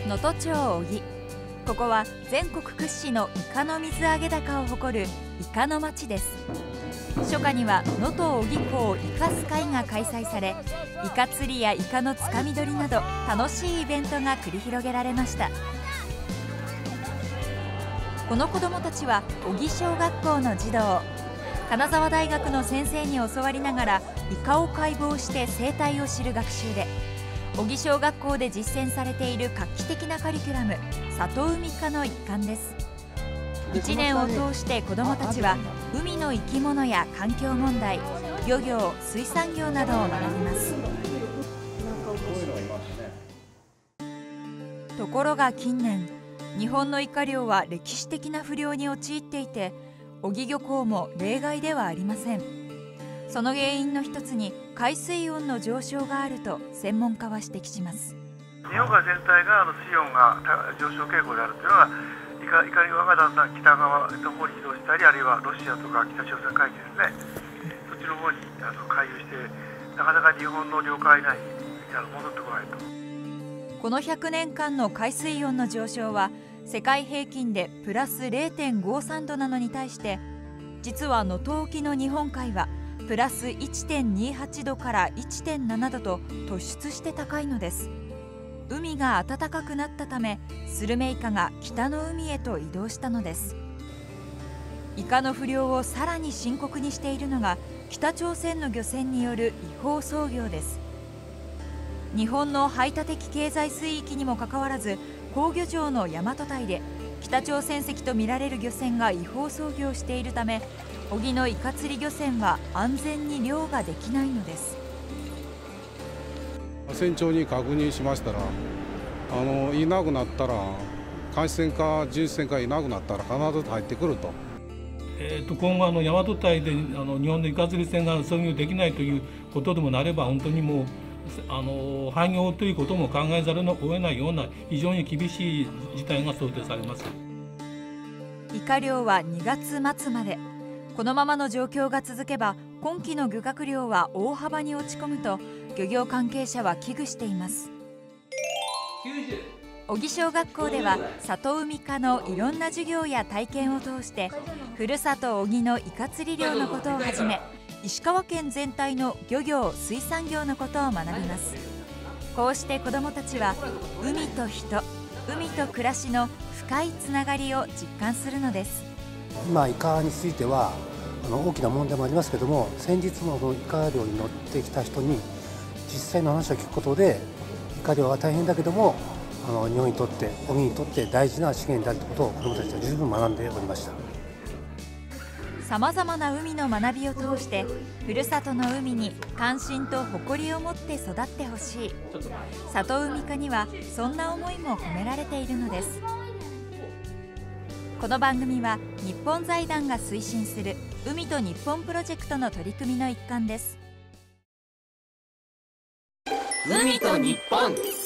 能登町小木。ここは全国屈指のイカの水揚げ高を誇るイカの町です。初夏には能登小木港イカス会が開催され、イカ釣りやイカのつかみ取りなど楽しいイベントが繰り広げられました。この子どもたちは小木小学校の児童。金沢大学の先生に教わりながらイカを解剖して生態を知る学習で、小木小学校で実践されている画期的なカリキュラム里海科の一環です。1年を通して子どもたちは海の生き物や環境問題、漁業・水産業などを学びます。ところが近年、日本のイカ漁は歴史的な不漁に陥っていて、小木漁港も例外ではありません。その原因の一つに海水温の上昇があると専門家は指摘します。 日本海全体が水温が上昇傾向であるというのは、イカ漁がだんだん北側の方に移動したり、あるいはロシアとか北朝鮮海域ですね、そっちの方に回遊して、なかなか日本の領海内に戻ってこないと。 この100年間の海水温の上昇は世界平均でプラス 0.53 度なのに対して、実は能登沖の日本海はプラス 1.28 度から 1.7 度と突出して高いのです。海が暖かくなったため、スルメイカが北の海へと移動したのです。イカの不漁をさらに深刻にしているのが北朝鮮の漁船による違法操業です。日本の排他的経済水域にもかかわらず、工漁場の大和堆で北朝鮮籍とみられる漁船が違法操業しているため、小木のイカ釣り漁船は安全に漁ができないのです。 船長に確認しましたら、いなくなったら、監視船か巡視船かいなくなったら必ず入ってくると。 今後大和堆で日本のイカ釣り船が操業できないということでもなれば、本当にもう廃業ということも考えざるを得ないような非常に厳しい事態が想定されます。 イカ漁は2月末まで。このままの状況が続けば今季の漁獲量は大幅に落ち込むと漁業関係者は危惧しています。小木小学校では里海科のいろんな授業や体験を通して、ふるさと小木のイカ釣り漁のことをはじめ、石川県全体の漁業・水産業のことを学びます。こうして子どもたちは海と人、海と暮らしの深いつながりを実感するのです。 今イカについては大きな問題もありますけども、先日のイカ漁に乗ってきた人に実際の話を聞くことで、イカ漁は大変だけども日本にとって小木にとって大事な資源であるということを子どもたちは十分学んでおりました。 さまざまな海の学びを通して、ふるさとの海に関心と誇りを持って育ってほしい。里海科にはそんな思いも込められているのです。この番組は日本財団が推進する海と日本プロジェクトの取り組みの一環です。 海と日本。